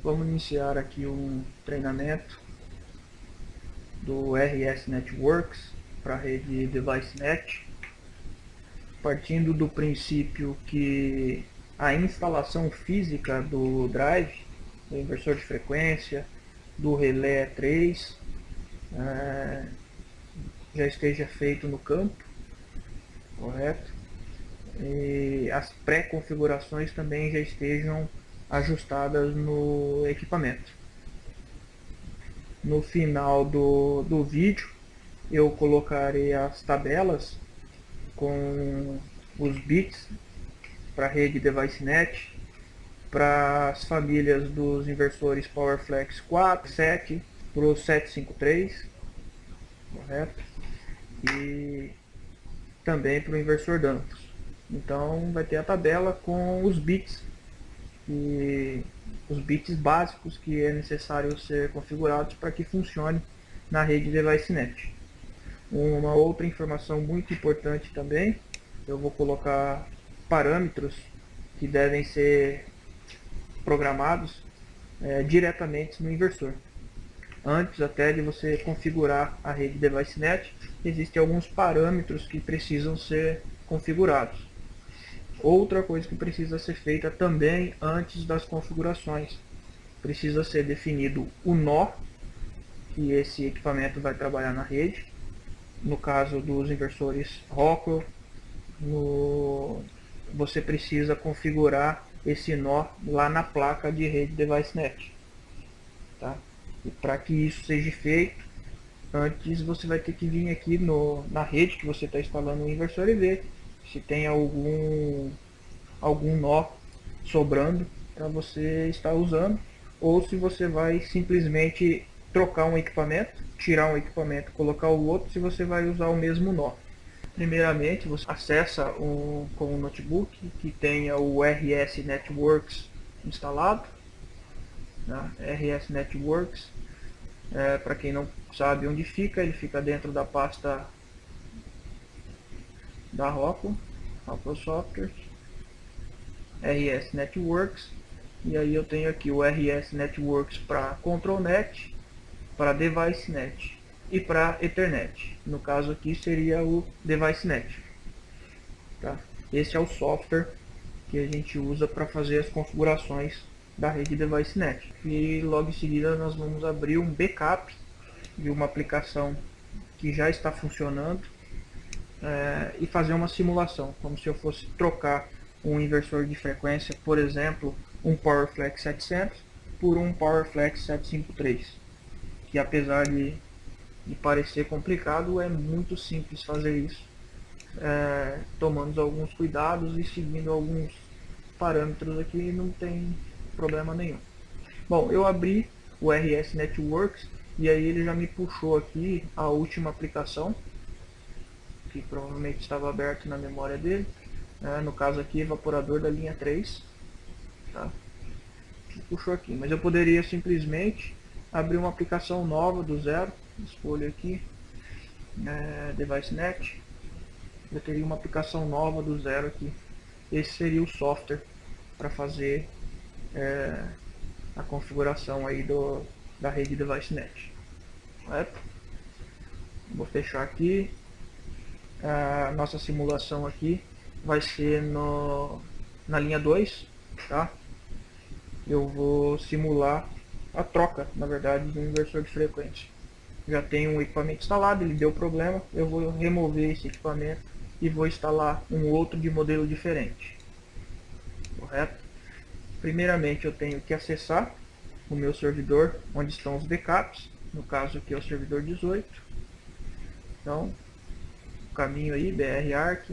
Vamos iniciar aqui um treinamento do RS Networks para a rede DeviceNet, partindo do princípio que a instalação física do drive, do inversor de frequência, do relé 3, já esteja feito no campo, correto? E as pré-configurações também já estejam ajustadas no equipamento. No final do vídeo eu colocarei as tabelas com os bits para a rede DeviceNet, para as famílias dos inversores PowerFlex 4, 7 para o 753, correto? E também para o inversor Danfoss. Então vai ter a tabela com os bits básicos que é necessário ser configurados para que funcione na rede DeviceNet. Uma outra informação muito importante também, eu vou colocar parâmetros que devem ser programados diretamente no inversor. Antes até de você configurar a rede DeviceNet, existem alguns parâmetros que precisam ser configurados. Outra coisa que precisa ser feita também antes das configurações, precisa ser definido o nó que esse equipamento vai trabalhar na rede. No caso dos inversores Rockwell, você precisa configurar esse nó lá na placa de rede DeviceNet. Tá? E para que isso seja feito, antes você vai ter que vir aqui na rede que você está instalando o inversor e ver se tem algum nó sobrando para você estar usando, ou se você vai simplesmente trocar um equipamento, tirar um equipamento, colocar o outro, se você vai usar o mesmo nó. Primeiramente, você acessa com um notebook que tenha o RS Networks instalado. Né? RS Networks, para quem não sabe onde fica, ele fica dentro da pasta da Rockwell Software, RS Networks, e aí eu tenho aqui o RS Networks para ControlNet, para DeviceNet e para Ethernet. No caso aqui seria o DeviceNet. Tá? Esse é o software que a gente usa para fazer as configurações da rede DeviceNet. E logo em seguida nós vamos abrir um backup de uma aplicação que já está funcionando e fazer uma simulação, como se eu fosse trocar um inversor de frequência, por exemplo, um PowerFlex 700 por um PowerFlex 753, que apesar de parecer complicado, é muito simples fazer isso, tomando alguns cuidados e seguindo alguns parâmetros aqui, não tem problema nenhum. Bom, eu abri o RS Networks e aí ele já me puxou aqui a última aplicação, que provavelmente estava aberto na memória dele, no caso aqui, evaporador da linha 3, tá? Puxou aqui, mas eu poderia simplesmente abrir uma aplicação nova do zero. Escolho aqui DeviceNet, eu teria uma aplicação nova do zero aqui. Esse seria o software para fazer a configuração aí da rede DeviceNet, correto? Vou fechar aqui. A nossa simulação aqui vai ser na linha 2, tá? Eu vou simular a troca, na verdade, do inversor de frequência. Já tenho um equipamento instalado, ele deu problema, eu vou remover esse equipamento e vou instalar um outro de modelo diferente, correto? Primeiramente eu tenho que acessar o meu servidor, onde estão os backups, no caso aqui é o servidor 18, então o caminho aí, brarch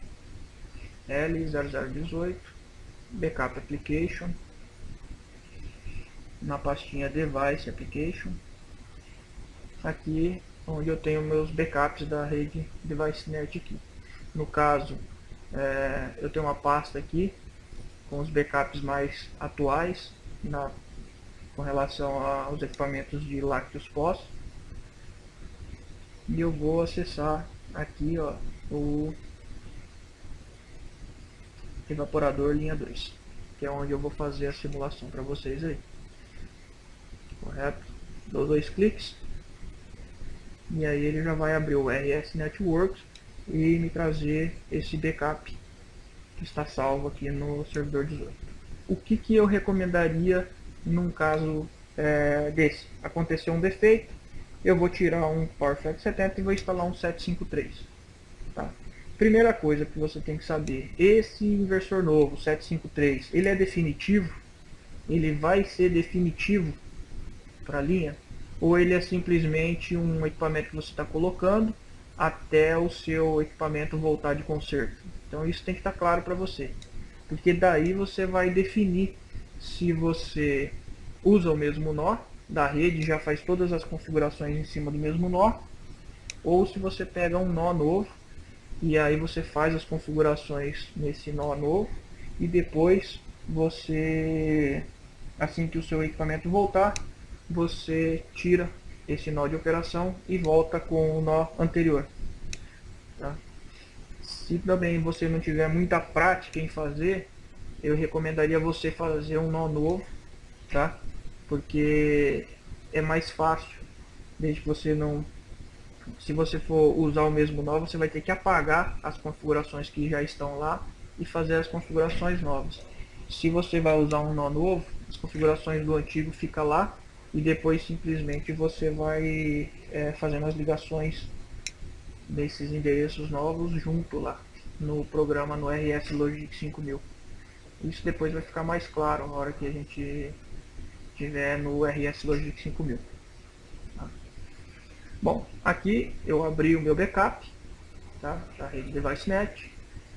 L0018, backup application, na pastinha device application, aqui onde eu tenho meus backups da rede DeviceNet aqui. No caso, eu tenho uma pasta aqui com os backups mais atuais com relação aos equipamentos de Lactus POS, e eu vou acessar aqui o evaporador linha 2, que é onde eu vou fazer a simulação para vocês aí. correto? Dou 2 cliques e aí ele já vai abrir o RS Networks e me trazer esse backup que está salvo aqui no servidor 18. O que eu recomendaria num caso desse? Aconteceu um defeito, eu vou tirar um PowerFlex 70 e vou instalar um 753. Tá? Primeira coisa que você tem que saber, esse inversor novo, 753, ele é definitivo? Ele vai ser definitivo para a linha? Ou ele é simplesmente um equipamento que você está colocando até o seu equipamento voltar de conserto? Então isso tem que estar claro para você, porque daí você vai definir se você usa o mesmo nó da rede, já faz todas as configurações em cima do mesmo nó, ou se você pega um nó novo e aí você faz as configurações nesse nó novo e depois você, assim que o seu equipamento voltar, você tira esse nó de operação e volta com o nó anterior. Tá? Se também você não tiver muita prática em fazer, eu recomendaria você fazer um nó novo, tá? Porque é mais fácil, desde que você não... Se você for usar o mesmo nó, você vai ter que apagar as configurações que já estão lá e fazer as configurações novas. Se você vai usar um nó novo, as configurações do antigo ficam lá e depois simplesmente você vai fazendo as ligações desses endereços novos junto lá no programa, no RS Logic 5000. Isso depois vai ficar mais claro na hora que a gente tiver no RS Logic 5000. Tá? Bom, aqui eu abri o meu backup, tá, da rede DeviceNet.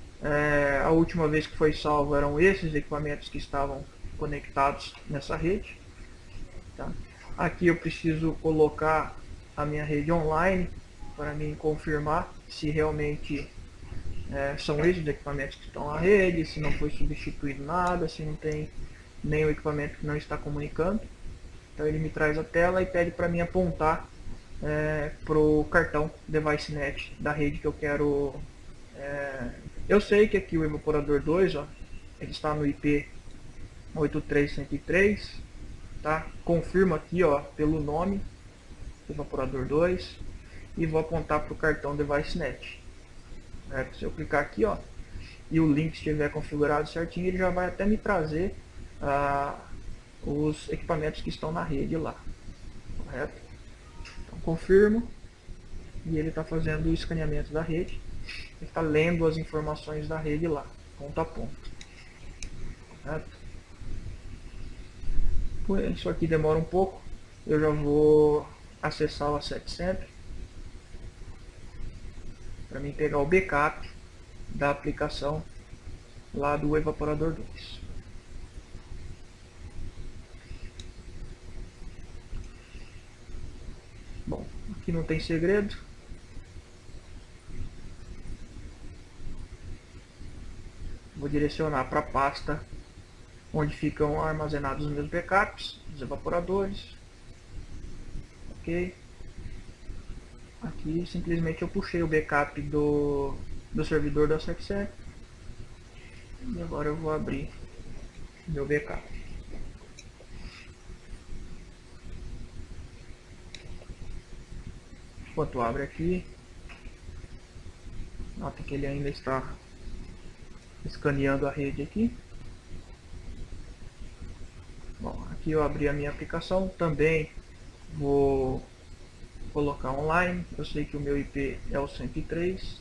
A última vez que foi salvo eram esses equipamentos que estavam conectados nessa rede. Tá? Aqui eu preciso colocar a minha rede online para mim confirmar se realmente são esses equipamentos que estão na rede, se não foi substituído nada, se não tem nenhum equipamento que não está comunicando. Então ele me traz a tela e pede para mim apontar para o cartão DeviceNet da rede que eu quero. Eu sei que aqui o evaporador 2, ó, ele está no IP 83103, tá? Confirmo aqui, ó, pelo nome, evaporador 2, e vou apontar para o cartão DeviceNet. Se eu clicar aqui, ó, e o link estiver configurado certinho, ele já vai até me trazer os equipamentos que estão na rede lá, correto? Então confirmo e ele está fazendo o escaneamento da rede, ele está lendo as informações da rede lá, ponto a ponto, correto? Isso aqui demora um pouco, eu já vou acessar o Asset Center para mim pegar o backup da aplicação lá do evaporador 2. Bom, aqui não tem segredo. Vou direcionar para a pasta onde ficam armazenados os meus backups, os evaporadores. Ok. Aqui simplesmente eu puxei o backup do servidor da SecSec. E agora eu vou abrir meu backup. Enquanto abre aqui, nota que ele ainda está escaneando a rede aqui. Bom, aqui eu abri a minha aplicação, também vou colocar online. Eu sei que o meu IP é o 103.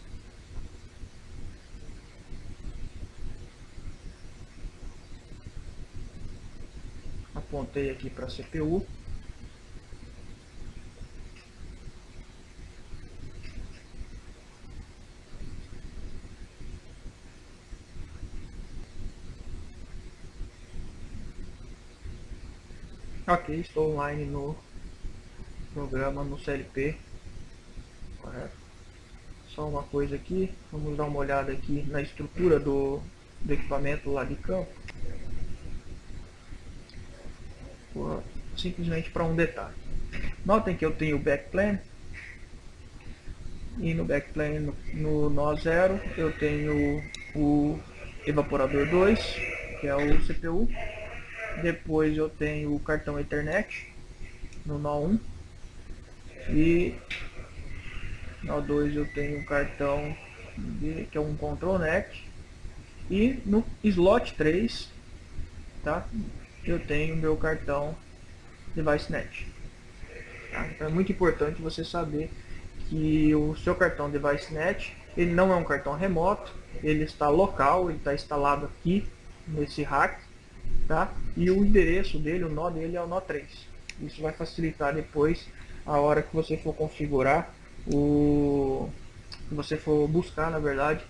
Apontei aqui para a CPU. Ok, estou online no programa, no CLP. Correto. Só uma coisa aqui, vamos dar uma olhada aqui na estrutura do equipamento lá de campo. Simplesmente para um detalhe. Notem que eu tenho o backplane. E no backplane, no nó 0, eu tenho o evaporador 2, que é o CPU. Depois eu tenho o cartão Ethernet, no nó 1. E nó 2 eu tenho um cartão que é um ControlNet. E no slot 3, tá, eu tenho meu cartão DeviceNet. Tá? Então é muito importante você saber que o seu cartão DeviceNet, ele não é um cartão remoto, ele está local, ele está instalado aqui nesse rack, tá? E o endereço dele, o nó dele é o nó 3. Isso vai facilitar depois a hora que você for configurar você for buscar, na verdade,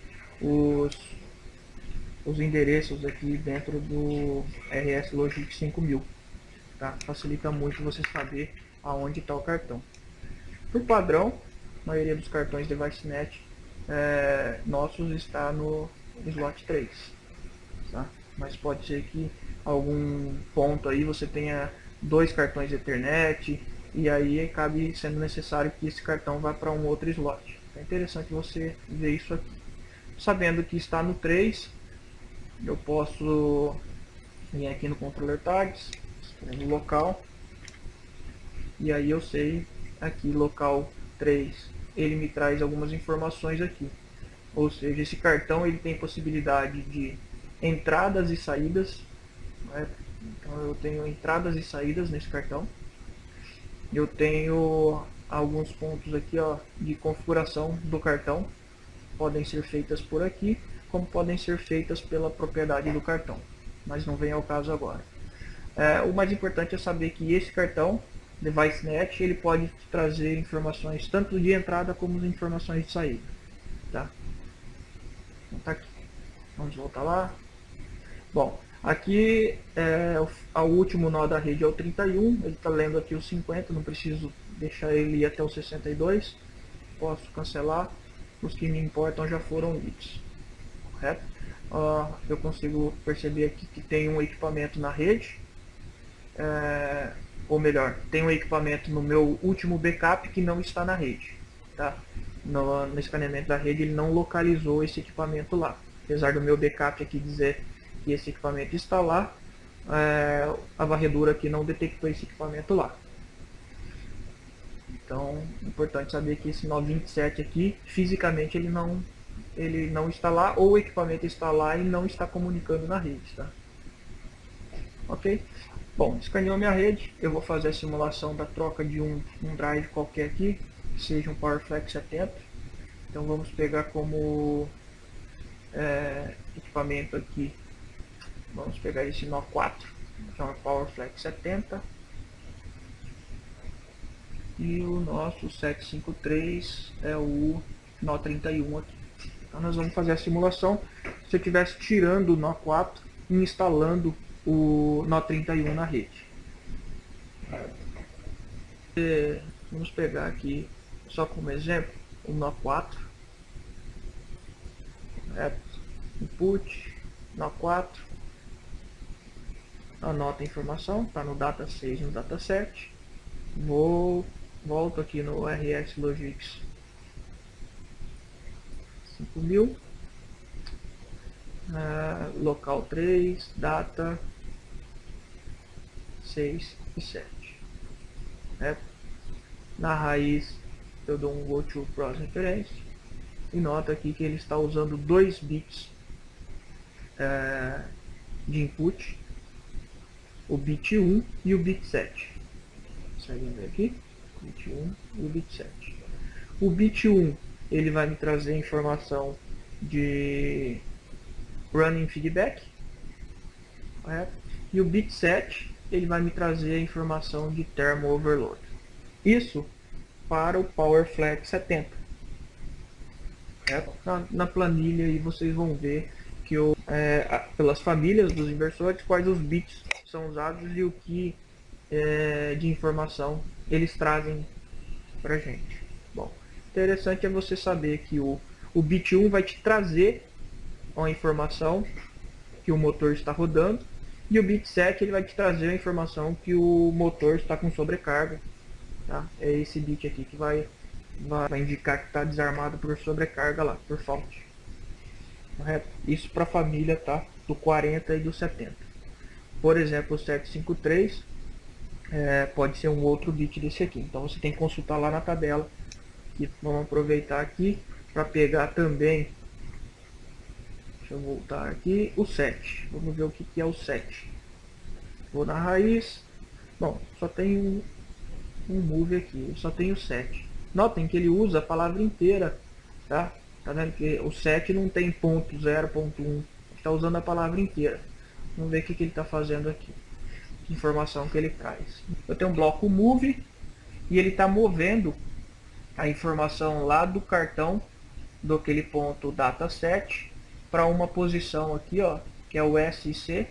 os endereços aqui dentro do RS Logic 5000, tá? Facilita muito você saber aonde está o cartão. Por padrão, a maioria dos cartões DeviceNet nossos está no slot 3, tá? Mas pode ser que algum ponto aí você tenha 2 cartões Ethernet e aí acabe sendo necessário que esse cartão vá para um outro slot. É interessante você ver isso aqui. Sabendo que está no 3, eu posso vir aqui no Controller Tags, no local, e aí eu sei aqui local 3, ele me traz algumas informações aqui. Ou seja, esse cartão ele tem possibilidade de entradas e saídas, né? Então eu tenho entradas e saídas nesse cartão. Eu tenho alguns pontos aqui, ó, de configuração do cartão, podem ser feitas por aqui, como podem ser feitas pela propriedade do cartão, mas não vem ao caso agora. O mais importante é saber que esse cartão DeviceNet ele pode trazer informações tanto de entrada como de informações de saída, tá? Então tá aqui. Vamos voltar lá. Bom, aqui o último nó da rede é o 31, ele está lendo aqui o 50, não preciso deixar ele ir até o 62, posso cancelar, os que me importam já foram lidos, correto? Eu consigo perceber aqui que tem um equipamento na rede, ou melhor, tem um equipamento no meu último backup que não está na rede, tá? No escaneamento da rede ele não localizou esse equipamento lá, apesar do meu backup aqui dizer que esse equipamento está lá, a varredura aqui não detectou esse equipamento lá. Então, é importante saber que esse nó 27 aqui, fisicamente ele não está lá, ou o equipamento está lá e não está comunicando na rede, tá? Ok? Bom, escaneou minha rede, eu vou fazer a simulação da troca de um drive qualquer aqui, que seja um PowerFlex 70. Então vamos pegar como equipamento aqui, vamos pegar esse nó 4, que é um PowerFlex 70. E o nosso 753 é o nó 31 aqui. Então nós vamos fazer a simulação se eu estivesse tirando o nó 4 e instalando o nó 31 na rede. Vamos pegar aqui só como exemplo o nó 4. Input, nó 4. Anota a informação, está no data 6 no data 7. Volto aqui no RS Logix 5000, local 3, data 6 e 7. Na raiz eu dou um go to cross reference e nota aqui que ele está usando 2 bits de input, o bit 1 e o bit 7. Conseguem ver aqui? Bit 1 e o bit 7. O bit 1 ele vai me trazer informação de running feedback, correto? E o bit 7 ele vai me trazer a informação de thermal overload. Isso para o PowerFlex 70. Na planilha aí vocês vão ver que pelas famílias dos inversores quais os bits são usados e o que de informação eles trazem pra gente. Bom, interessante é você saber que o bit 1 vai te trazer uma informação que o motor está rodando e o bit 7 ele vai te trazer a informação que o motor está com sobrecarga, tá? É esse bit aqui que vai indicar que está desarmado por sobrecarga lá, por fault, correto? Isso para a família, tá? Do 40 e do 70. Por exemplo, o 753 pode ser um outro bit desse aqui. Então você tem que consultar lá na tabela. E vamos aproveitar aqui para pegar também. Deixa eu voltar aqui. O 7. Vamos ver o que é o 7. Vou na raiz. Bom, só tem um move aqui. Só tem o 7. Notem que ele usa a palavra inteira. Tá? Tá vendo que o 7 não tem ponto 0, ponto 1. Está usando a palavra inteira. Vamos ver o que ele está fazendo aqui. Que informação que ele traz. Eu tenho um bloco move e ele está movendo a informação lá do cartão do aquele ponto dataset para uma posição aqui, ó, que é o SC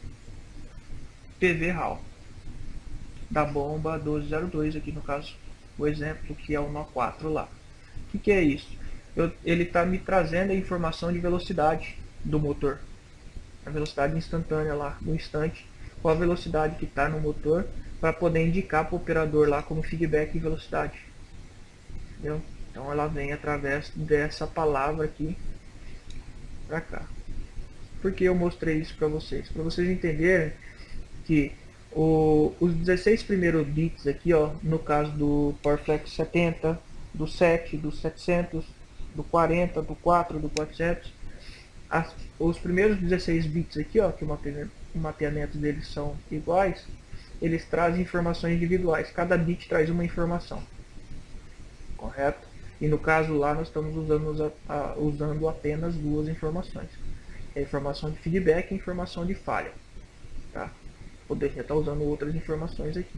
PV RAW da bomba 1202 aqui no caso, o exemplo que é o nó 4 lá. O que é isso? Ele está me trazendo a informação de velocidade do motor, a velocidade instantânea lá no instante, qual a velocidade que está no motor, para poder indicar para o operador lá como feedback de velocidade. Entendeu? Então ela vem através dessa palavra aqui para cá. Por que eu mostrei isso para vocês? Para vocês entenderem que os 16 primeiros bits aqui, ó, no caso do PowerFlex 70, do 7, do 700, do 40, do 4, do 400, os primeiros 16 bits aqui, ó, que o mapeamento deles são iguais, eles trazem informações individuais. Cada bit traz uma informação. Correto? E no caso lá nós estamos usando apenas duas informações. A informação de feedback e a informação de falha. Tá? Poderia estar usando outras informações aqui.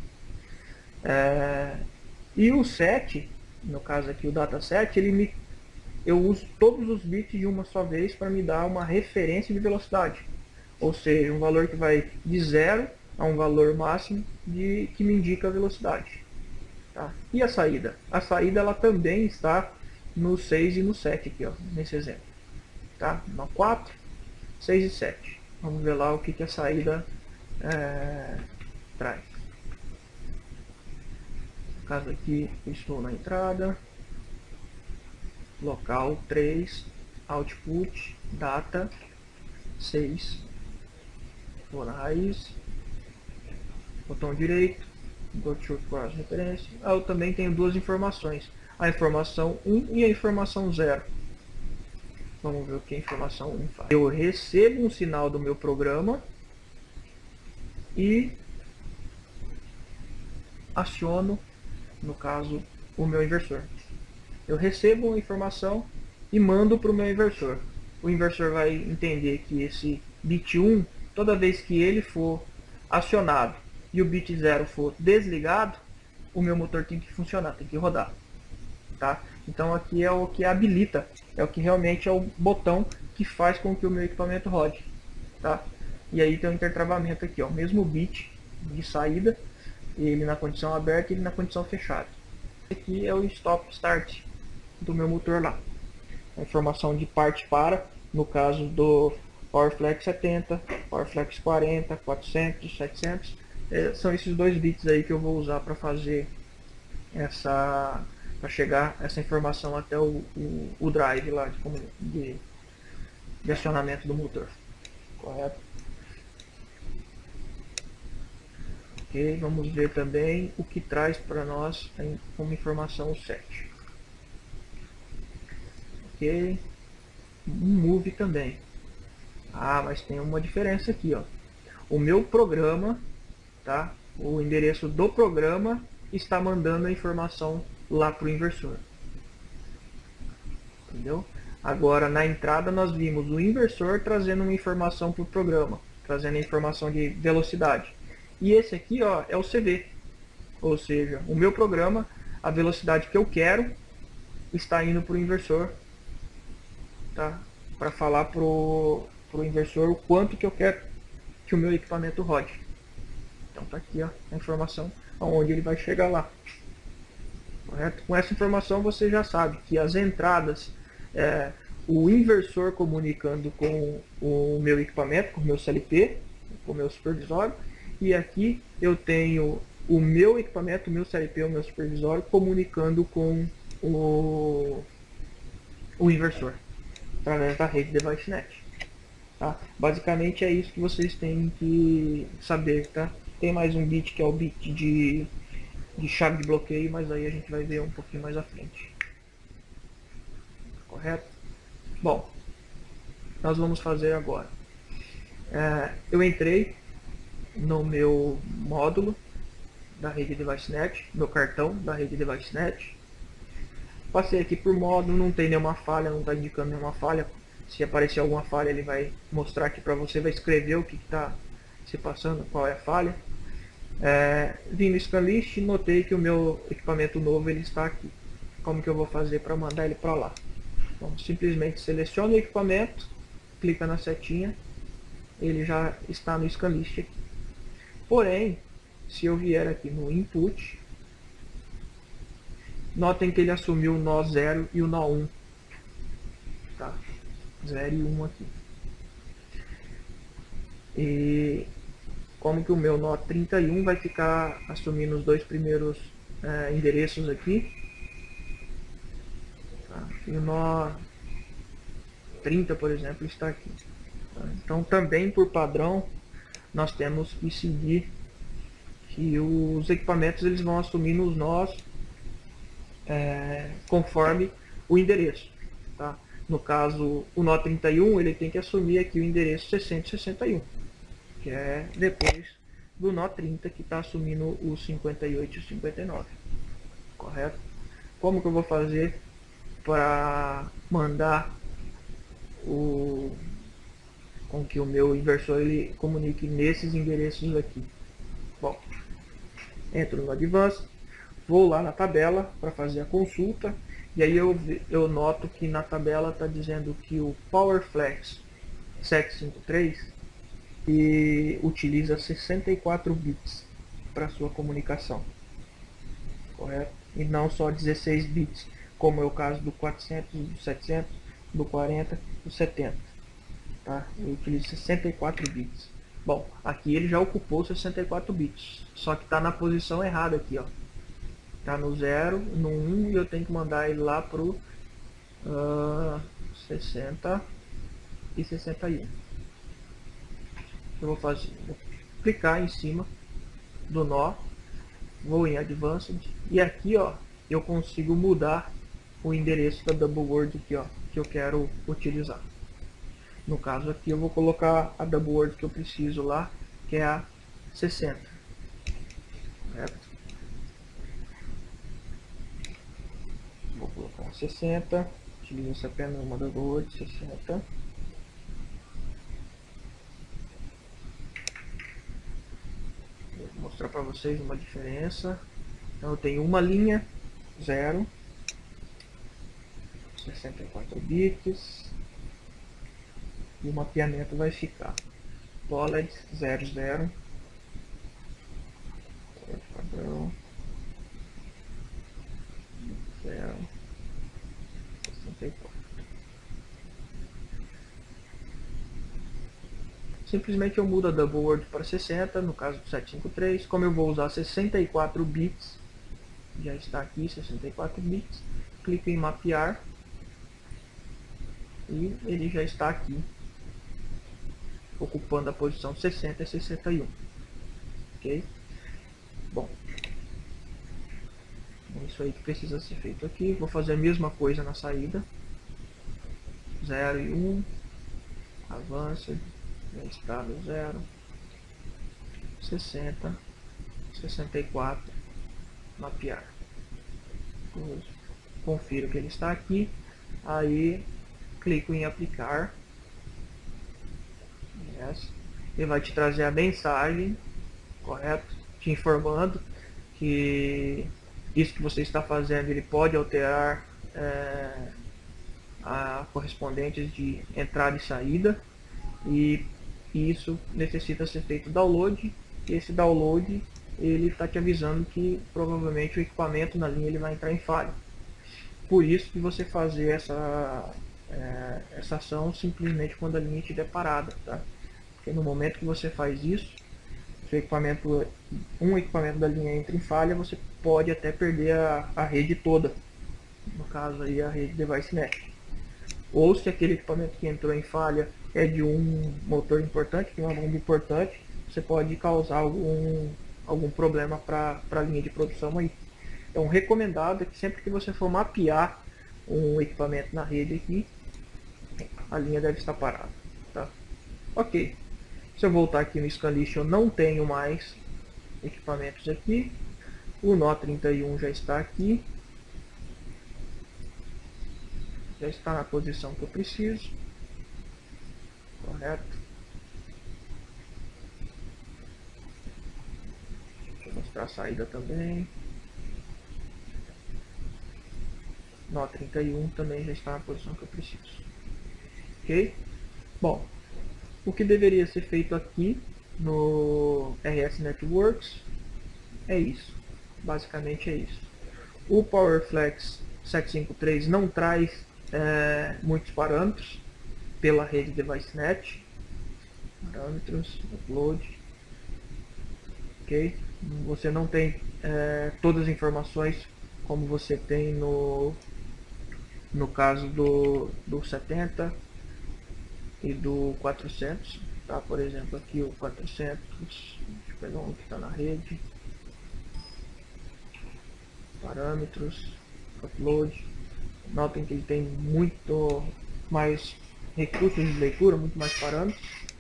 E o 7, no caso aqui o dataset, eu uso todos os bits de uma só vez para me dar uma referência de velocidade. Ou seja, um valor que vai de 0 a um valor máximo que me indica a velocidade. Tá? E a saída? A saída ela também está no 6 e no 7 aqui, ó, nesse exemplo. Tá? No 4, 6 e 7. Vamos ver lá o que a saída traz. No caso aqui, eu estou na entrada, local 3, output, data 6. Vou na raiz, botão direito, go to cross referência. Eu também tenho duas informações, a informação 1 e a informação 0. Vamos ver o que a informação 1 faz. Eu recebo um sinal do meu programa e aciono, no caso, o meu inversor. Eu recebo uma informação e mando para o meu inversor. O inversor vai entender que esse bit 1, toda vez que ele for acionado e o bit 0 for desligado, o meu motor tem que funcionar, tem que rodar. Tá? Então aqui é o que habilita, é o que realmente é o botão que faz com que o meu equipamento rode. Tá? E aí tem um intertravamento aqui, ó, mesmo bit de saída, ele na condição aberta e ele na condição fechada. Aqui é o stop start do meu motor lá. A informação de parte para, no caso do PowerFlex 70, PowerFlex 40, 400, 700, são esses dois bits aí que eu vou usar para fazer para chegar essa informação até o drive lá de acionamento do motor. Correto? Ok, vamos ver também o que traz para nós como informação o 7. Ok, um move também. Mas tem uma diferença aqui, ó. O meu programa, tá? O endereço do programa está mandando a informação lá para o inversor. Entendeu? Agora na entrada nós vimos o inversor trazendo uma informação para o programa, trazendo a informação de velocidade. E esse aqui, ó, é o CV. Ou seja, o meu programa, a velocidade que eu quero, está indo para o inversor, tá? Para falar pro inversor o quanto que eu quero que o meu equipamento rode. Então tá aqui, ó, a informação aonde ele vai chegar lá. Correto? Com essa informação você já sabe que as entradas, o inversor comunicando com o meu equipamento, com o meu CLP, com o meu supervisório, e aqui eu tenho o meu equipamento, o meu CLP, o meu supervisório comunicando com o inversor através da rede DeviceNet. Tá? Basicamente é isso que vocês têm que saber, tá? Tem mais um bit que é o bit de chave de bloqueio, mas aí a gente vai ver um pouquinho mais à frente. Correto? Bom, nós vamos fazer agora. Eu entrei no meu módulo da rede DeviceNet, meu cartão da rede DeviceNet. Passei aqui por módulo, não tem nenhuma falha, não está indicando nenhuma falha. Se aparecer alguma falha, ele vai mostrar aqui para você, vai escrever o que está se passando, qual é a falha. Vim no Scanlist e notei que o meu equipamento novo ele está aqui. Como que eu vou fazer para mandar ele para lá? Então, simplesmente seleciona o equipamento, clica na setinha, ele já está no Scanlist aqui. Porém, se eu vier aqui no Input, notem que ele assumiu o nó 0 e o nó 1. Tá? 0 e 1 aqui. E como que o meu nó 31 vai ficar assumindo os dois primeiros endereços aqui. Tá? E o nó 30, por exemplo, está aqui. Tá? Então também por padrão nós temos que seguir que os equipamentos eles vão assumindo os nós conforme o endereço. Tá? No caso, o nó 31 ele tem que assumir aqui o endereço 661, que é depois do nó 30 que está assumindo o 58 e o 59. Correto? Como que eu vou fazer para mandar com que o meu inversor ele comunique nesses endereços aqui? Bom, entro no Advanced, vou lá na tabela para fazer a consulta, e aí eu noto que na tabela está dizendo que o PowerFlex 753 e utiliza 64 bits para sua comunicação, correto? E não só 16 bits, como é o caso do 400, do 700, do 40, do 70. Tá? Eu utilizo 64 bits. Bom, aqui ele já ocupou 64 bits, só que está na posição errada aqui, ó. Tá no 0, no 1 e eu tenho que mandar ele lá pro 60 e 61. Eu vou fazer, vou clicar em cima do nó, vou em Advanced e aqui, ó, eu consigo mudar o endereço da Double Word aqui, ó, que eu quero utilizar. No caso aqui eu vou colocar a Double Word que eu preciso lá, que é a 60. Certo? Vou colocar um 60, utiliza apenas uma Double Word 60. Vou mostrar para vocês uma diferença. Então eu tenho uma linha 0, 64 bits, e o mapeamento vai ficar POLED 00, padrão 0, 64. Simplesmente eu mudo a Double Word para 60, no caso do 753. Como eu vou usar 64 bits, já está aqui 64 bits, clico em mapear e ele já está aqui, ocupando a posição 60 e 61. Ok? Bom, é isso aí que precisa ser feito aqui. Vou fazer a mesma coisa na saída. 0 e 1, avança, já está no 0, 60, 64, mapear. Confiro que ele está aqui, aí clico em aplicar. Yes. Ele vai te trazer a mensagem, correto? Te informando que isso que você está fazendo ele pode alterar a correspondentes de entrada e saída, e isso necessita ser feito download, e esse download ele está te avisando que provavelmente o equipamento na linha ele vai entrar em falha. Por isso que você fazer essa ação simplesmente quando a linha estiver parada, tá? Porque no momento que você faz isso, se um equipamento da linha entra em falha, você pode até perder a rede toda, no caso aí a rede DeviceNet. Ou se aquele equipamento que entrou em falha é de um motor importante, de uma bomba importante, você pode causar algum problema para a linha de produção aí. Então, recomendado é que sempre que você for mapear um equipamento na rede aqui, a linha deve estar parada, tá? Ok. Se eu voltar aqui no Scanlist, eu não tenho mais equipamentos aqui. O nó 31 já está aqui. Já está na posição que eu preciso. Correto. Deixa eu mostrar a saída também. Nó 31 também já está na posição que eu preciso. Ok? Bom, o que deveria ser feito aqui no RS Networks é isso. Basicamente é isso. O PowerFlex 753 não traz muitos parâmetros pela rede DeviceNet. Parâmetros, upload. Ok? Você não tem todas as informações como você tem no caso do 70 e do 400, tá? Por exemplo, aqui o 400, deixa eu pegar um que está na rede, parâmetros, upload. Notem que ele tem muito mais recursos de leitura, muito mais parâmetros,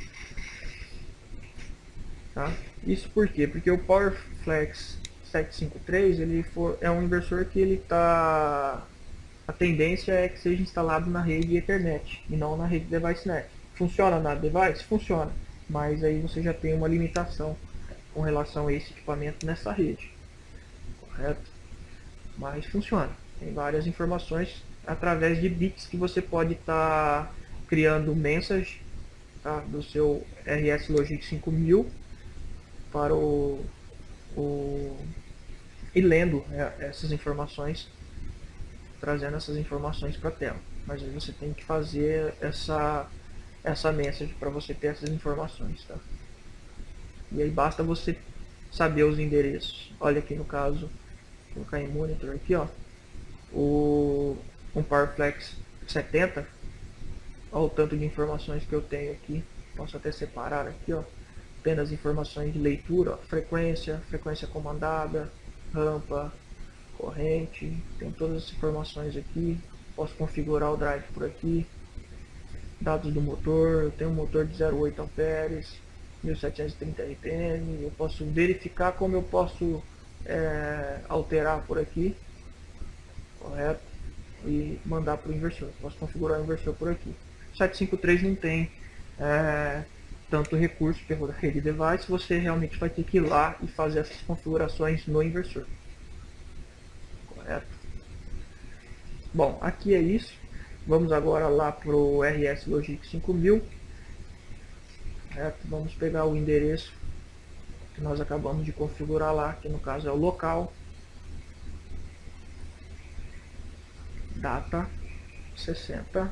tá? Isso por quê? Porque o PowerFlex 753 é um inversor que ele tá, a tendência é que seja instalado na rede Ethernet e não na rede DeviceNet. Funciona na device? Funciona, mas aí você já tem uma limitação com relação a esse equipamento nessa rede, correto? Mas funciona, tem várias informações através de bits que você pode estar criando message, tá? Do seu RS Logic 5000 para e lendo essas informações, trazendo essas informações para a tela. Mas aí você tem que fazer essa message para você ter essas informações, tá? E aí basta você saber os endereços. Olha aqui no caso, vou colocar em monitor aqui, ó, um PowerFlex 70. Olha o tanto de informações que eu tenho aqui. Posso até separar aqui, ó, apenas informações de leitura, ó, frequência comandada, rampa, corrente, tem todas as informações aqui. Posso configurar o drive por aqui, dados do motor, eu tenho um motor de 0,8 amperes, 1730 RPM, eu posso verificar como eu posso alterar por aqui, correto? E mandar para o inversor, posso configurar o inversor por aqui. O 753 não tem tanto recurso pela rede device, você realmente vai ter que ir lá e fazer essas configurações no inversor, correto? Bom, aqui é isso. Vamos agora lá para o RS Logic 5000. Vamos pegar o endereço que nós acabamos de configurar lá, que no caso é o local, data 60.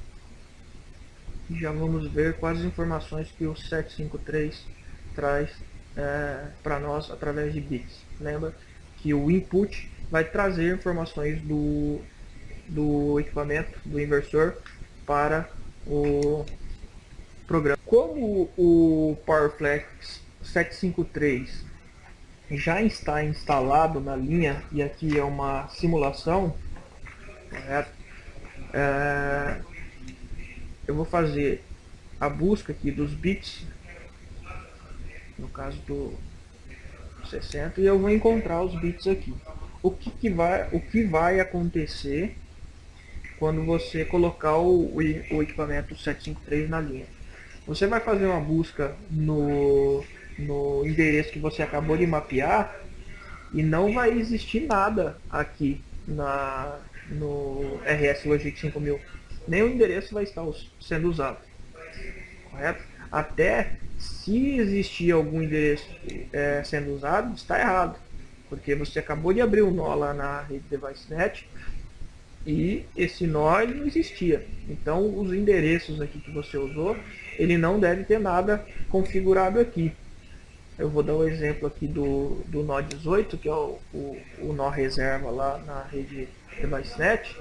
E já vamos ver quais as informações que o 753 traz para nós através de bits. Lembra que o input vai trazer informações do equipamento, do inversor, para o programa. Como o PowerFlex 753 já está instalado na linha, e aqui é uma simulação, correto? Eu vou fazer a busca aqui dos bits, no caso do 60, e eu vou encontrar os bits aqui. O que vai acontecer quando você colocar o equipamento 753 na linha? Você vai fazer uma busca no endereço que você acabou de mapear e não vai existir nada aqui no RS Logic 5000. Nenhum endereço vai estar sendo usado, correto? Até se existir algum endereço sendo usado, está errado, porque você acabou de abrir um nó lá na rede DeviceNet e esse nó ele não existia. Então os endereços aqui que você usou, ele não deve ter nada configurado aqui. Eu vou dar o exemplo aqui do nó 18, que é o nó reserva lá na rede DeviceNet.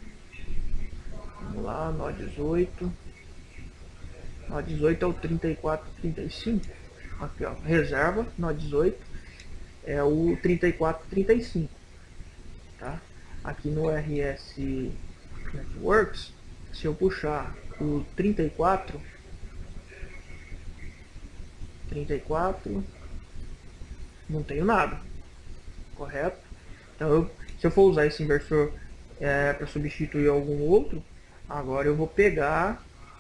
Vamos lá, nó 18. Nó 18 é o 3435. Aqui, ó, reserva, nó 18, é o 3435, tá? Aqui no RS Networks, se eu puxar o 34, não tenho nada, correto? Então, se eu for usar esse inversor para substituir algum outro, agora eu vou pegar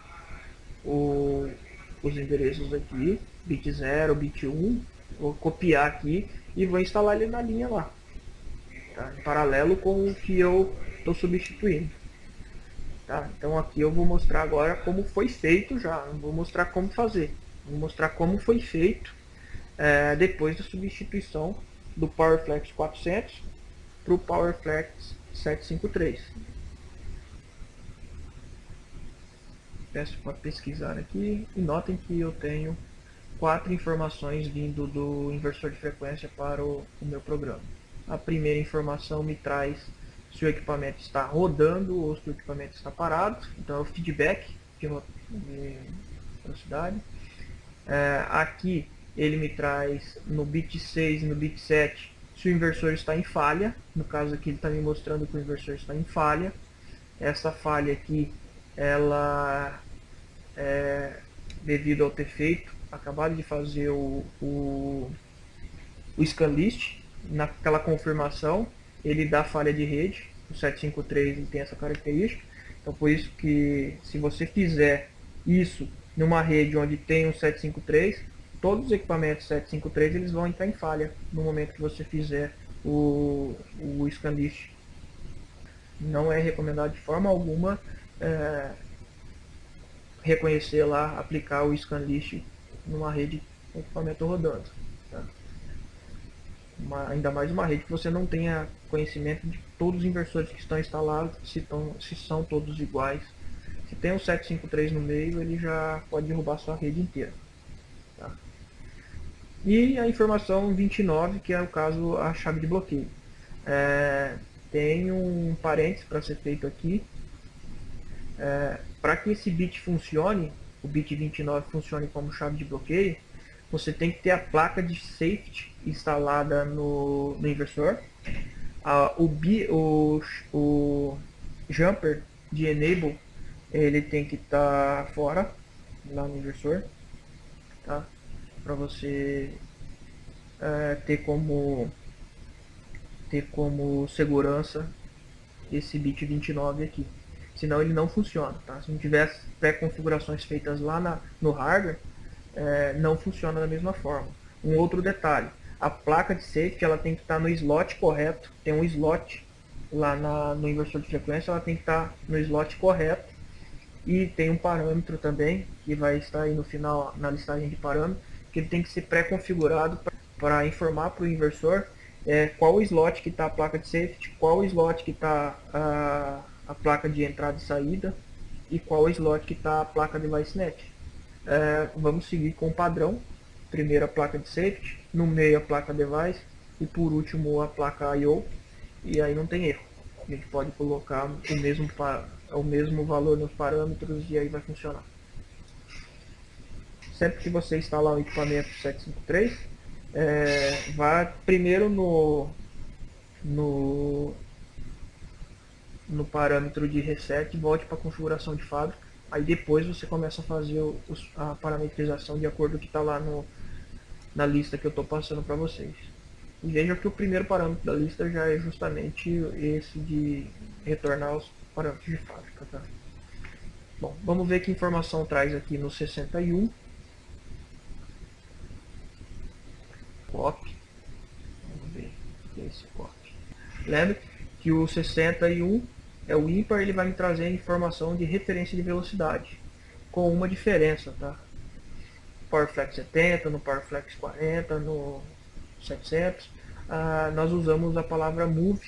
os endereços aqui, bit 0, bit 1, vou copiar aqui e vou instalar ele na linha lá, tá? Em paralelo com o que eu estou substituindo. Tá? Então aqui eu vou mostrar agora como foi feito já, não vou mostrar como fazer, vou mostrar como foi feito depois da substituição do PowerFlex 400 para o PowerFlex 753. Peço para pesquisar aqui e notem que eu tenho 4 informações vindo do inversor de frequência para o meu programa. A primeira informação me traz se o equipamento está rodando ou se o equipamento está parado, então é o feedback de velocidade. Aqui ele me traz no bit 6 e no bit 7 se o inversor está em falha, no caso aqui ele está me mostrando que o inversor está em falha. Essa falha aqui, ela é devido ao ter acabado de fazer o scanlist, naquela confirmação ele dá falha de rede, o 753 ele tem essa característica, então por isso que se você fizer isso numa rede onde tem um 753, todos os equipamentos 753 eles vão entrar em falha no momento que você fizer o scanlist. Não é recomendado de forma alguma reconhecer lá, aplicar o scanlist numa rede com equipamento rodando. Tá? Ainda mais uma rede que você não tenha conhecimento de todos os inversores que estão instalados, se são todos iguais. Se tem um 753 no meio, ele já pode derrubar sua rede inteira. Tá? E a informação 29, que é o caso a chave de bloqueio. Tem um parênteses para ser feito aqui. Para que esse bit funcione, o bit 29 funcione como chave de bloqueio, você tem que ter a placa de safety instalada no inversor. O jumper de enable ele tem que estar fora lá no inversor, tá? Para você ter como segurança esse bit 29 aqui. Senão ele não funciona, tá? Se não tiver pré-configurações feitas lá no hardware, não funciona da mesma forma. Um outro detalhe, a placa de safety ela tem que estar no slot correto, tem um slot lá no inversor de frequência, ela tem que estar no slot correto, e tem um parâmetro também, que vai estar aí no final na listagem de parâmetros, que ele tem que ser pré-configurado para informar para o inversor qual o slot que está a placa de safety, qual o slot que está a placa de entrada e saída e qual slot que está a placa device net. Vamos seguir com o padrão. Primeiro a placa de safety, no meio a placa device e por último a placa I/O, e aí não tem erro. A gente pode colocar o mesmo valor nos parâmetros e aí vai funcionar. Sempre que você instalar um equipamento 753, vá primeiro no parâmetro de reset, volte para a configuração de fábrica, aí depois você começa a fazer a parametrização de acordo com o que está lá na lista que eu estou passando para vocês. E veja que o primeiro parâmetro da lista já é justamente esse de retornar os parâmetros de fábrica. Tá? Bom, vamos ver que informação traz aqui no 61. Copy. Vamos ver o que é esse copy. Lembre que o 61 é o ímpar, ele vai me trazer informação de referência de velocidade, com uma diferença, tá? PowerFlex 70, no PowerFlex 40, no 700, nós usamos a palavra move,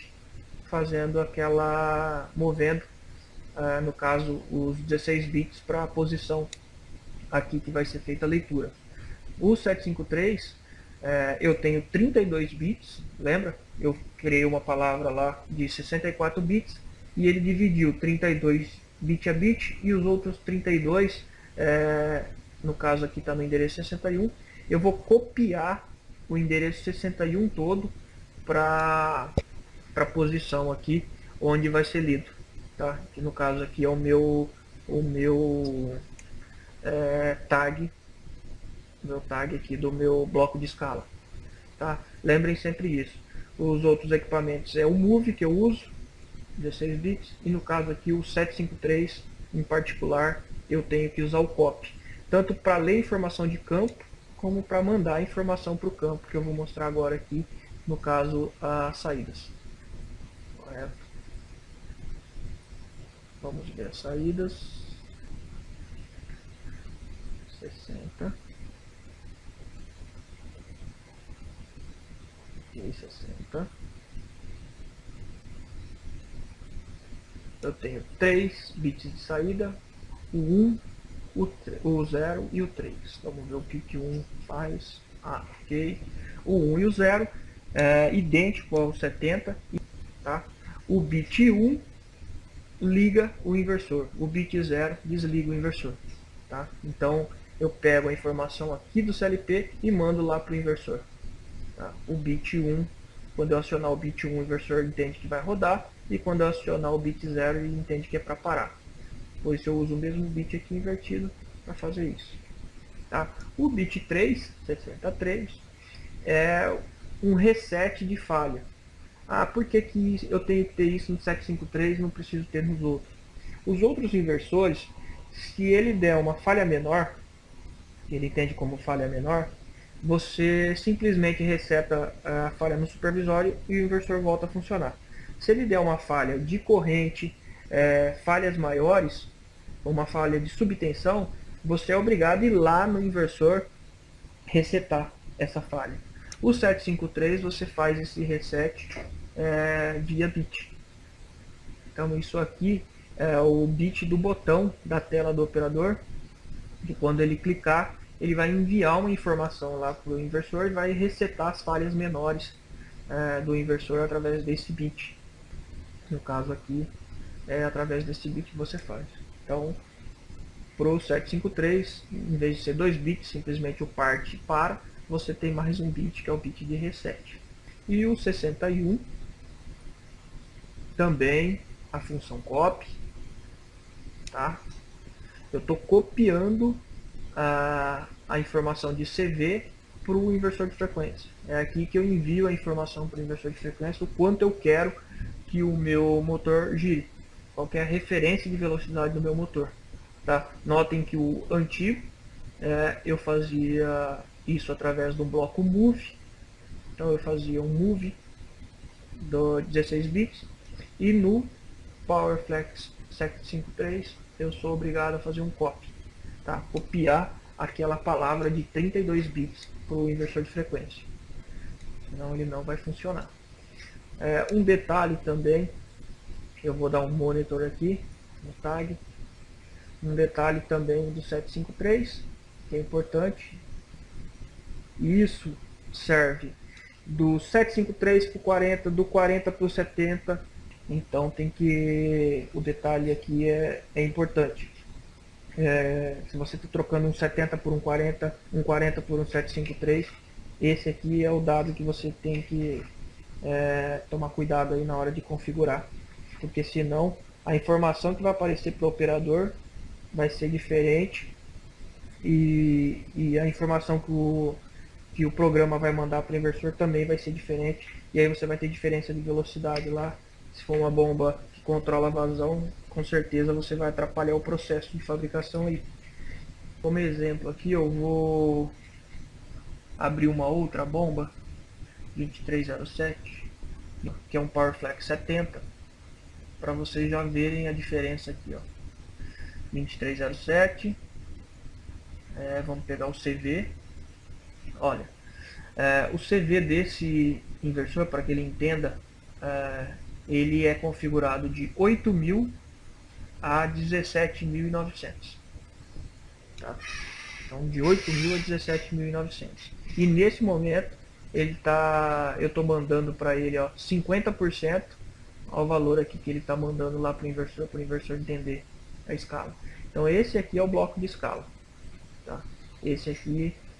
movendo, no caso, os 16 bits para a posição aqui que vai ser feita a leitura. O 753, eu tenho 32 bits, lembra? Eu criei uma palavra lá de 64 bits e ele dividiu 32 bit a bit e os outros 32, no caso aqui está no endereço 61, eu vou copiar o endereço 61 todo para a posição aqui onde vai ser lido, tá? Que no caso aqui é o meu tag aqui do meu bloco de escala, tá? Lembrem sempre isso. Os outros equipamentos é o Move que eu uso, 16 bits, e no caso aqui o 753 em particular eu tenho que usar o copy, tanto para ler informação de campo como para mandar informação para o campo, que eu vou mostrar agora aqui, no caso as saídas. Correto? Vamos ver as saídas. 60 e 60. Eu tenho 3 bits de saída, o 1, o 0 e o 3. Vamos ver o que o 1 faz. Ok. O 1 e o 0 é idêntico ao 70. Tá? O bit 1 liga o inversor. O bit 0 desliga o inversor. Tá? Então eu pego a informação aqui do CLP e mando lá para o inversor. Tá? O bit 1, quando eu acionar o bit 1, o inversor entende que vai rodar, e quando eu acionar o bit 0, ele entende que é para parar. Por isso eu uso o mesmo bit aqui invertido para fazer isso. Tá? O bit 3, 63, é um reset de falha. Por que eu tenho que ter isso no 753 e não preciso ter nos outros? Os outros inversores, se ele der uma falha menor, ele entende como falha menor, você simplesmente reseta a falha no supervisório e o inversor volta a funcionar. Se ele der uma falha de corrente, falhas maiores, uma falha de subtensão, você é obrigado a ir lá no inversor resetar essa falha. O 753 você faz esse reset via bit. Então isso aqui é o bit do botão da tela do operador, que quando ele clicar, ele vai enviar uma informação lá para o inversor e vai resetar as falhas menores do inversor através desse bit. No caso aqui, é através desse bit que você faz. Então, para o 753, em vez de ser 2 bits, simplesmente o part para, você tem mais um bit, que é o bit de reset. E o 61, também a função copy. Tá? Eu estou copiando a informação de CV para o inversor de frequência. É aqui que eu envio a informação para o inversor de frequência, o quanto eu quero que o meu motor gire, qual é a referência de velocidade do meu motor. Tá? Notem que o antigo eu fazia isso através do bloco move, então eu fazia um move do 16 bits, e no PowerFlex 753 eu sou obrigado a fazer um copy, tá? Copiar aquela palavra de 32 bits para o inversor de frequência, senão ele não vai funcionar. Um detalhe também, eu vou dar um monitor aqui no tag, um detalhe também do 753 que é importante, e isso serve do 753 para o 40, do 40 para o 70, então tem que, o detalhe aqui é importante. Se você está trocando um 70 por um 40 por um 753, esse aqui é o dado que você tem que tomar cuidado aí na hora de configurar, porque senão a informação que vai aparecer para o operador vai ser diferente, e a informação que o programa vai mandar para o inversor também vai ser diferente, e aí você vai ter diferença de velocidade lá. Se for uma bomba que controla a vazão, com certeza você vai atrapalhar o processo de fabricação aí. Como exemplo aqui, eu vou abrir uma outra bomba 2307, que é um PowerFlex 70, para vocês já verem a diferença aqui, ó. 2307, vamos pegar o CV. Olha, o CV desse inversor, para que ele entenda, ele é configurado de 8.000 a 17.900, tá? Então de 8.000 a 17.900, e nesse momento eu estou mandando para ele 50% ao valor aqui que ele está mandando lá para o inversor entender a escala. Então esse aqui é o bloco de escala, tá? Esse aqui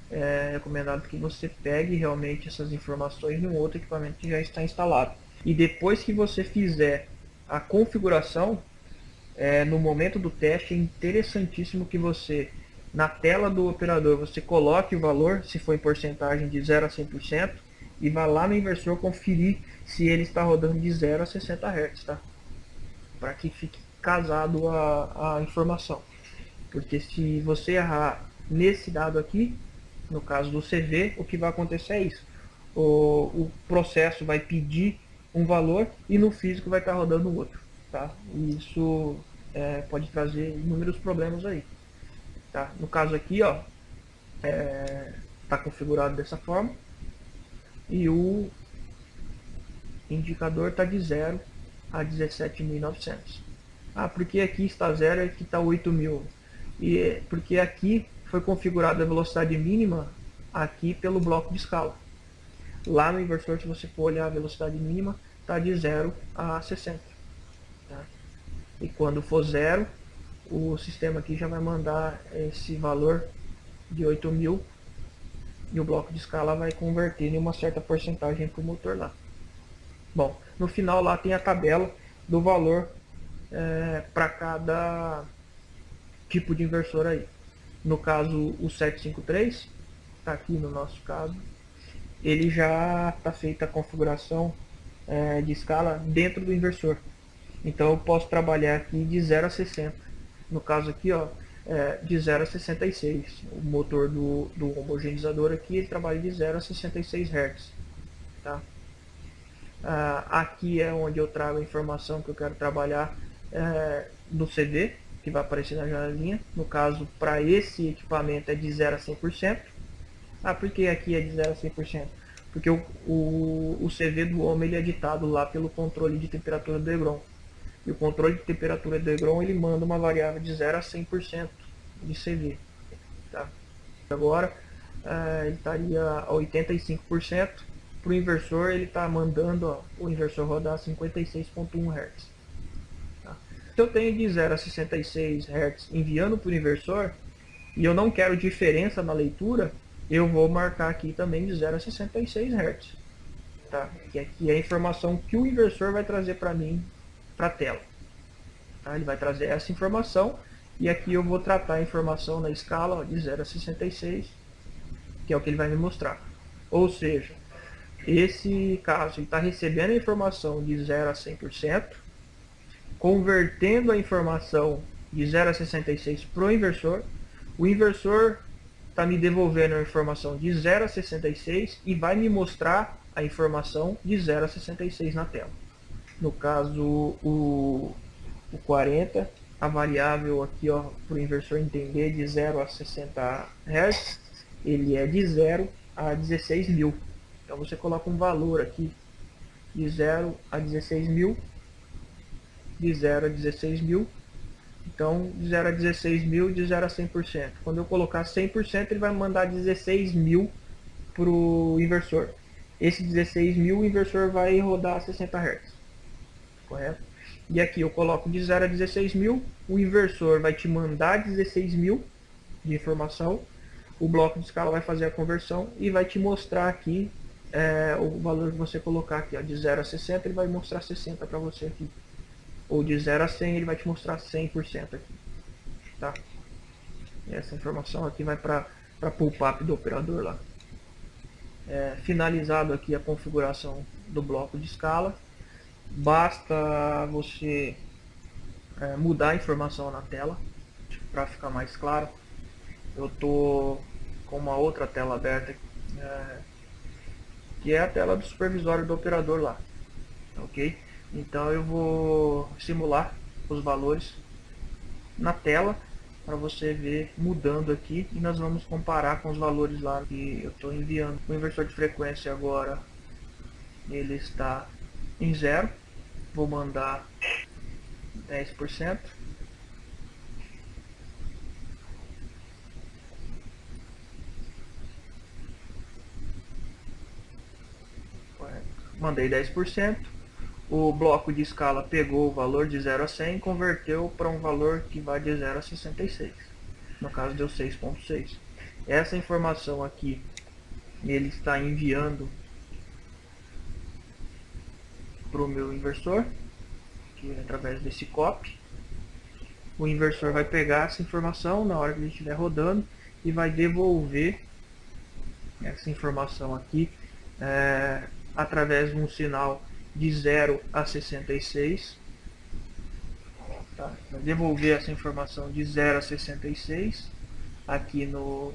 é recomendado que você pegue realmente essas informações em um outro equipamento que já está instalado. E depois que você fizer a configuração, no momento do teste, é interessantíssimo que você, na tela do operador, você coloque o valor, se for em porcentagem de 0 a 100%, e vá lá no inversor conferir se ele está rodando de 0 a 60 Hz, tá? Para que fique casado a informação. Porque se você errar nesse dado aqui, no caso do CV, o que vai acontecer é isso. O processo vai pedir um valor e no físico vai estar rodando outro. Tá? E isso pode trazer inúmeros problemas aí. Tá? No caso aqui, ó, está configurado dessa forma e o indicador está de 0 a 17.900. Ah, porque aqui está 0 e aqui está 8.000. E porque aqui foi configurada a velocidade mínima aqui pelo bloco de escala. Lá no inversor, se você for olhar a velocidade mínima, está de 0 a 60. Tá? E quando for 0, o sistema aqui já vai mandar esse valor de 8.000 e o bloco de escala vai converter em uma certa porcentagem para o motor lá. Bom, no final lá tem a tabela do valor para cada tipo de inversor aí. No caso, o 753, está aqui no nosso caso, ele já está feita a configuração de escala dentro do inversor. Então eu posso trabalhar aqui de 0 a 60. No caso aqui, ó, de 0 a 66. O motor do homogeneizador aqui, ele trabalha de 0 a 66 Hz. Tá? Aqui é onde eu trago a informação que eu quero trabalhar no CD, que vai aparecer na janelinha. No caso, para esse equipamento é de 0 a 100%. Por que aqui é de 0 a 100%? Porque o CV do homem ele é ditado lá pelo controle de temperatura do Egron. E o controle de temperatura do Egron ele manda uma variável de 0 a 100% de CV. Tá? Agora ele estaria a 85%. Para o inversor ele está mandando o inversor rodar a 56.1 Hz. Tá? Se eu tenho de 0 a 66 Hz enviando para o inversor e eu não quero diferença na leitura, eu vou marcar aqui também de 0 a 66 Hz. Tá? Que aqui é a informação que o inversor vai trazer para mim para a tela. Tá? Ele vai trazer essa informação e aqui eu vou tratar a informação na escala de 0 a 66, que é o que ele vai me mostrar. Ou seja, esse caso ele está recebendo a informação de 0 a 100%, convertendo a informação de 0 a 66 para o inversor está me devolvendo a informação de 0 a 66 e vai me mostrar a informação de 0 a 66 na tela. No caso, o 40, a variável aqui para o inversor entender de 0 a 60 Hz, ele é de 0 a 16.000. Então você coloca um valor aqui de 0 a 16.000, de 0 a 16.000. Então, de 0 a 16.000, de 0 a 100%. Quando eu colocar 100%, ele vai mandar 16.000 para o inversor. Esse 16.000, o inversor vai rodar a 60 Hz. Correto? E aqui eu coloco de 0 a 16.000, o inversor vai te mandar 16.000 de informação. O bloco de escala vai fazer a conversão e vai te mostrar aqui o valor que você colocar aqui. Ó, de 0 a 60, ele vai mostrar 60 para você aqui. Ou de 0 a 100 ele vai te mostrar 100% aqui. Tá? E essa informação aqui vai para a pull-up do operador lá. Finalizado aqui a configuração do bloco de escala, basta você mudar a informação na tela para ficar mais claro. Eu tô com uma outra tela aberta que é a tela do supervisório do operador lá, ok? Então eu vou simular os valores na tela para você ver mudando aqui e nós vamos comparar com os valores lá que eu estou enviando. O inversor de frequência agora ele está em 0, vou mandar 10%. Mandei 10%. O bloco de escala pegou o valor de 0 a 100 e converteu para um valor que vai de 0 a 66. No caso deu 6.6. Essa informação aqui ele está enviando para o meu inversor, que é através desse copy. O inversor vai pegar essa informação na hora que ele estiver rodando e vai devolver essa informação aqui através de um sinal de 0 a 66. Tá? Vai devolver essa informação de 0 a 66 aqui no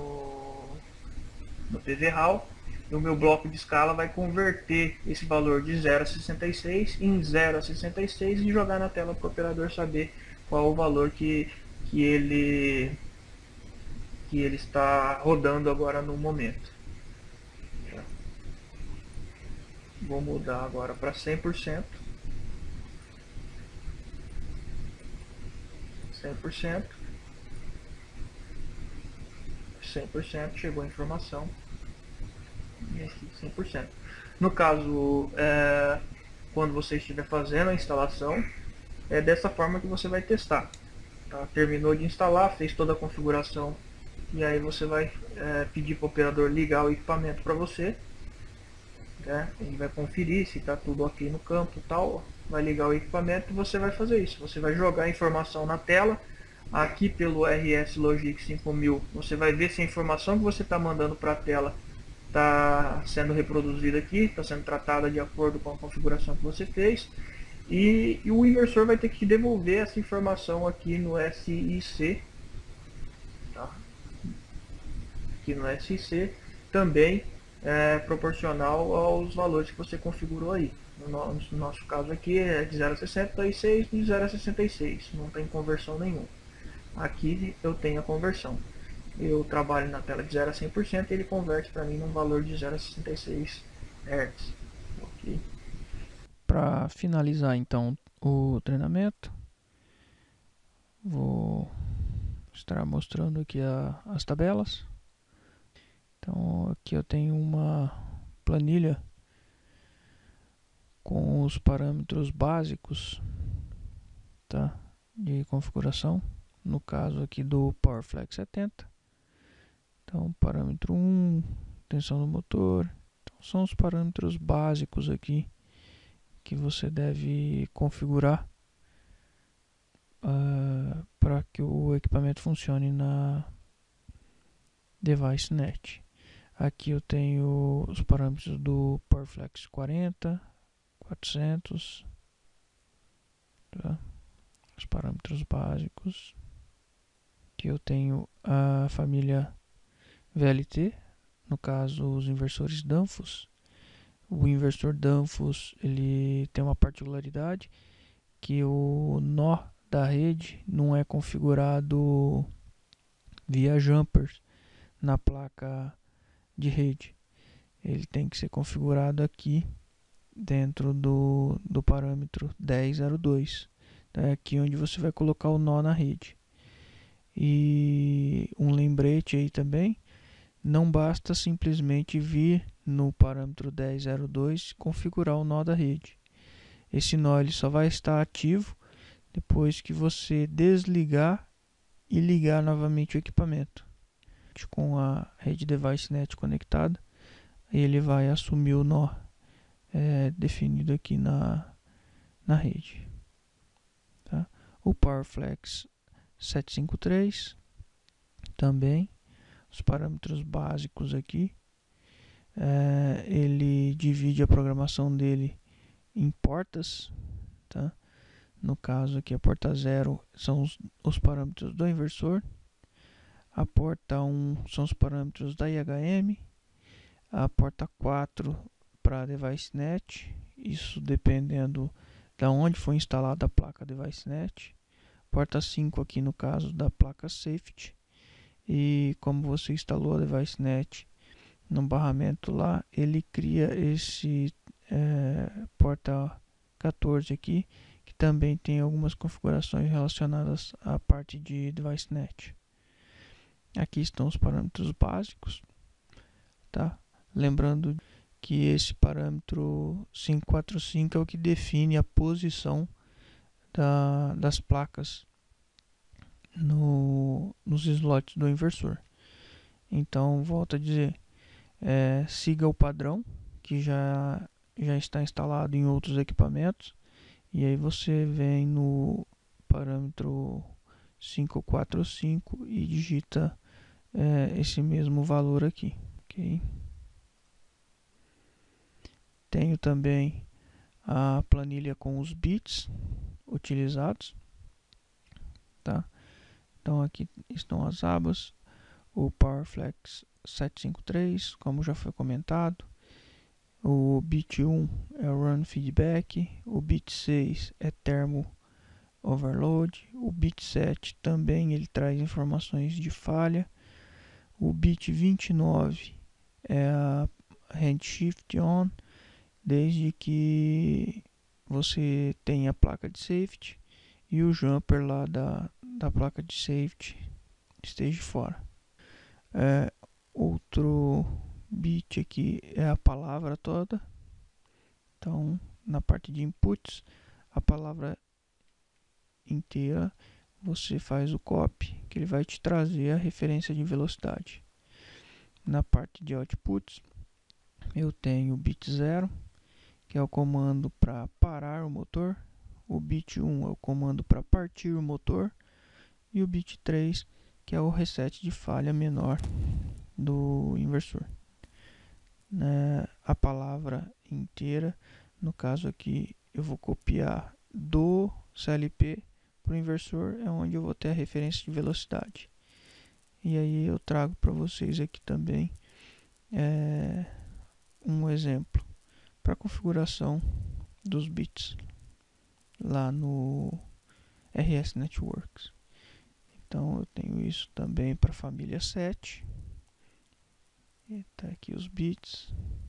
PVRAL. E o meu bloco de escala vai converter esse valor de 0 a 66 em 0 a 66 e jogar na tela para o operador saber qual o valor que ele está rodando agora no momento. Vou mudar agora para 100%. 100%, chegou a informação. E aqui 100%. No caso, quando você estiver fazendo a instalação, é dessa forma que você vai testar. Tá? Terminou de instalar, fez toda a configuração, e aí você vai pedir para o operador ligar o equipamento para você. Ele vai conferir se está tudo ok no campo e tal, vai ligar o equipamento e você vai fazer isso. Você vai jogar a informação na tela. Aqui pelo RS Logic 5000 você vai ver se a informação que você está mandando para a tela está sendo reproduzida aqui, está sendo tratada de acordo com a configuração que você fez. E o inversor vai ter que devolver essa informação aqui no SIC. Tá? Aqui no SIC também proporcional aos valores que você configurou aí. No nosso caso aqui é de 0 a 66 e de 0 a 66, não tem conversão nenhuma. Aqui eu tenho a conversão. Eu trabalho na tela de 0 a 100% e ele converte para mim num valor de 0 a 66 Hz. Okay. Para finalizar então o treinamento, vou estar mostrando aqui as tabelas. Então aqui eu tenho uma planilha com os parâmetros básicos, tá, de configuração. No caso aqui do PowerFlex 70. Então parâmetro 1, tensão do motor. Então, são os parâmetros básicos aqui que você deve configurar para que o equipamento funcione na DeviceNet. Aqui eu tenho os parâmetros do PowerFlex 40, 400, tá? Os parâmetros básicos. Aqui eu tenho a família VLT, no caso os inversores Danfoss. O inversor Danfoss ele tem uma particularidade que o nó da rede não é configurado via jumpers na placa de rede. Ele tem que ser configurado aqui dentro do parâmetro 1002. É aqui onde você vai colocar o nó na rede. E um lembrete aí também, não basta simplesmente vir no parâmetro 1002 configurar o nó da rede. Esse nó ele só vai estar ativo depois que você desligar e ligar novamente o equipamento. Com a rede DeviceNet conectada, ele vai assumir o nó definido aqui na rede. Tá? O PowerFlex 753 também, os parâmetros básicos aqui. Ele divide a programação dele em portas, tá? No caso aqui a porta 0 são os parâmetros do inversor, a porta 1 são os parâmetros da IHM, a porta 4 para a DeviceNet, isso dependendo de onde foi instalada a placa DeviceNet, porta 5 aqui no caso da placa Safety, e como você instalou a DeviceNet no barramento lá, ele cria esse porta 14 aqui, que também tem algumas configurações relacionadas à parte de DeviceNet. Aqui estão os parâmetros básicos, tá? Lembrando que esse parâmetro 545 é o que define a posição das placas nos slots do inversor. Então, volto a dizer, siga o padrão que já está instalado em outros equipamentos, e aí você vem no parâmetro 545 e digita esse mesmo valor aqui, ok? Tenho também a planilha com os bits utilizados, tá? Então aqui estão as abas, o PowerFlex 753, como já foi comentado, o bit 1 é o Run Feedback, o bit 6 é Thermo Overload, o bit 7 também ele traz informações de falha, o bit 29 é a Hand Shift On, desde que você tenha a placa de safety e o jumper lá da placa de safety esteja fora. Outro bit aqui é a palavra toda. Então, na parte de inputs, a palavra inteira você faz o copy, que ele vai te trazer a referência de velocidade. Na parte de outputs, eu tenho o bit 0, que é o comando para parar o motor, o bit 1 é o comando para partir o motor, e o bit 3, que é o reset de falha menor do inversor. A palavra inteira, no caso aqui eu vou copiar do CLP para o inversor, é onde eu vou ter a referência de velocidade. E aí eu trago para vocês aqui também um exemplo para configuração dos bits lá no RS Networks. Então eu tenho isso também para a família 7. Está aqui os bits.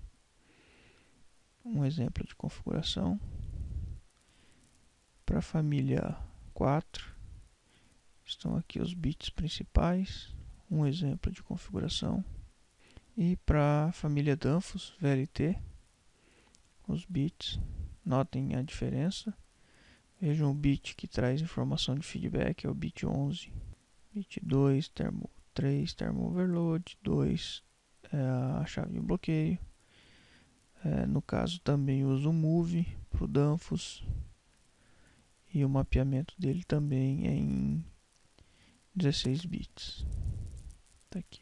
Um exemplo de configuração. Para a família 4, estão aqui os bits principais. Um exemplo de configuração. E para a família Danfoss VLT, os bits. Notem a diferença. Vejam o bit que traz informação de feedback, é o bit 11. Bit 2, Thermo 3, Thermo Overload, 2 é a chave de bloqueio. No caso também uso o Move para o Danfoss. E o mapeamento dele também é em 16 bits. Tá aqui.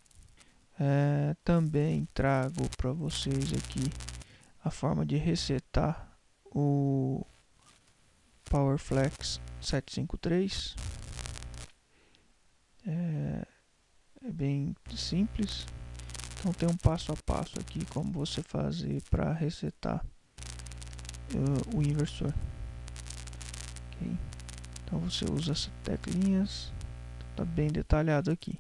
Também trago para vocês aqui a forma de resetar o PowerFlex 753. É bem simples. Então tem um passo a passo aqui como você fazer para resetar o inversor. Okay? Então você usa essas teclinhas. Está bem detalhado aqui.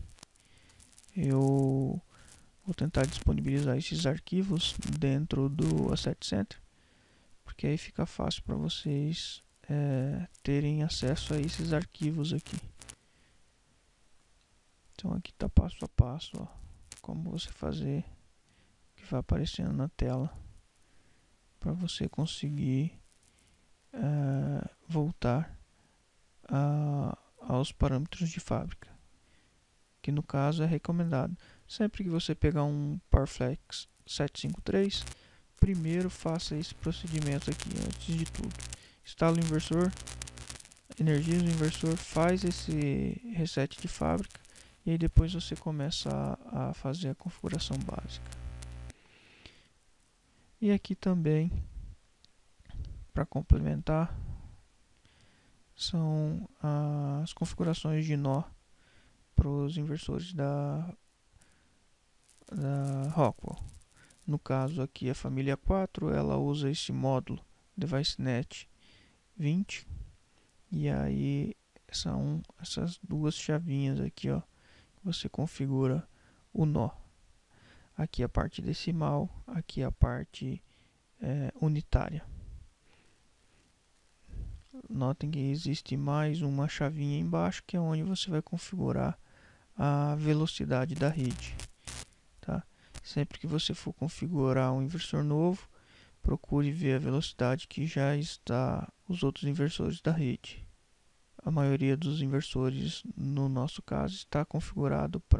Eu vou tentar disponibilizar esses arquivos dentro do Asset Center, porque aí fica fácil para vocês terem acesso a esses arquivos aqui. Então aqui está passo a passo, ó, como você fazer, que vai aparecendo na tela, para você conseguir voltar aos parâmetros de fábrica, que no caso é recomendado. Sempre que você pegar um PowerFlex 753, primeiro faça esse procedimento aqui, antes de tudo. Instala o inversor, energiza o inversor, faz esse reset de fábrica, e aí depois você começa a fazer a configuração básica. E aqui também, para complementar, são as configurações de nó para os inversores da Rockwell. No caso aqui a família 4, ela usa esse módulo DeviceNet 20, e aí são essas duas chavinhas aqui, ó, você configura o nó. Aqui a parte decimal, aqui a parte unitária. Notem que existe mais uma chavinha embaixo, que é onde você vai configurar a velocidade da rede. Tá? Sempre que você for configurar um inversor novo, procure ver a velocidade que já está os outros inversores da rede. A maioria dos inversores, no nosso caso, está configurado para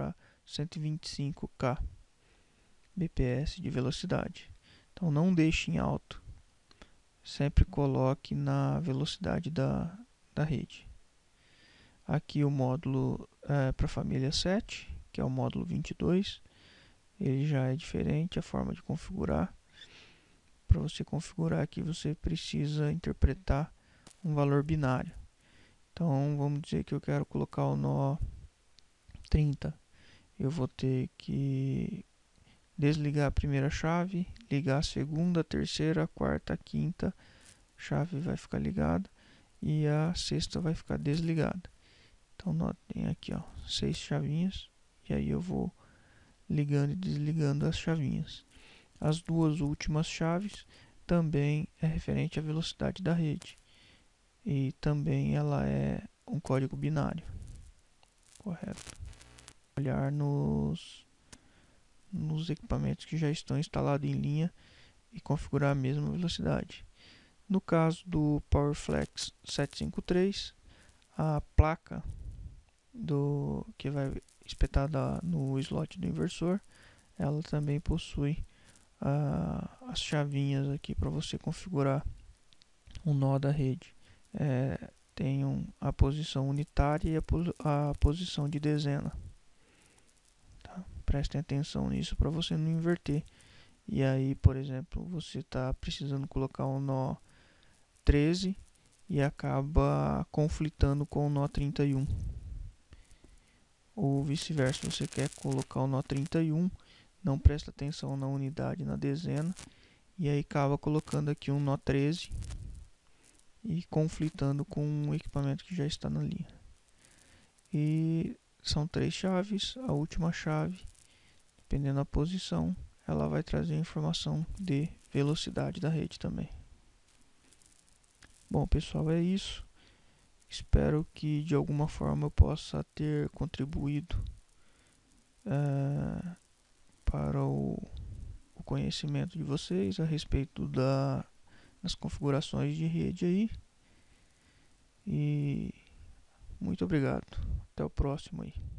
125 kbps de velocidade. Então não deixe em alto, sempre coloque na velocidade da rede. Aqui o módulo para a família 7, que é o módulo 22, ele já é diferente a forma de configurar. Para você configurar aqui, você precisa interpretar um valor binário. Então vamos dizer que eu quero colocar o nó 30. Eu vou ter que desligar a primeira chave, ligar a segunda, a terceira, a quarta, a quinta chave vai ficar ligada e a sexta vai ficar desligada. Então notem aqui, ó, 6 chavinhas, e aí eu vou ligando e desligando as chavinhas. As duas últimas chaves também é referente à velocidade da rede e também ela é um código binário, correto? Olhar nos equipamentos que já estão instalados em linha e configurar a mesma velocidade. No caso do PowerFlex 753, a placa que vai espetada no slot do inversor, ela também possui as chavinhas aqui para você configurar o nó da rede. Tem a posição unitária e a posição de dezena. Tá? Prestem atenção nisso para você não inverter. E aí, por exemplo, você está precisando colocar o nó 13 e acaba conflitando com o nó 31. Ou vice-versa, você quer colocar o nó 31, não presta atenção na unidade, na dezena, e aí acaba colocando aqui um nó 13 e conflitando com um equipamento que já está na linha. E são 3 chaves, a última chave, dependendo da posição, ela vai trazer informação de velocidade da rede também. Bom, pessoal, é isso. Espero que de alguma forma eu possa ter contribuído para o conhecimento de vocês a respeito das configurações de rede aí. E muito obrigado. Até o próximo aí.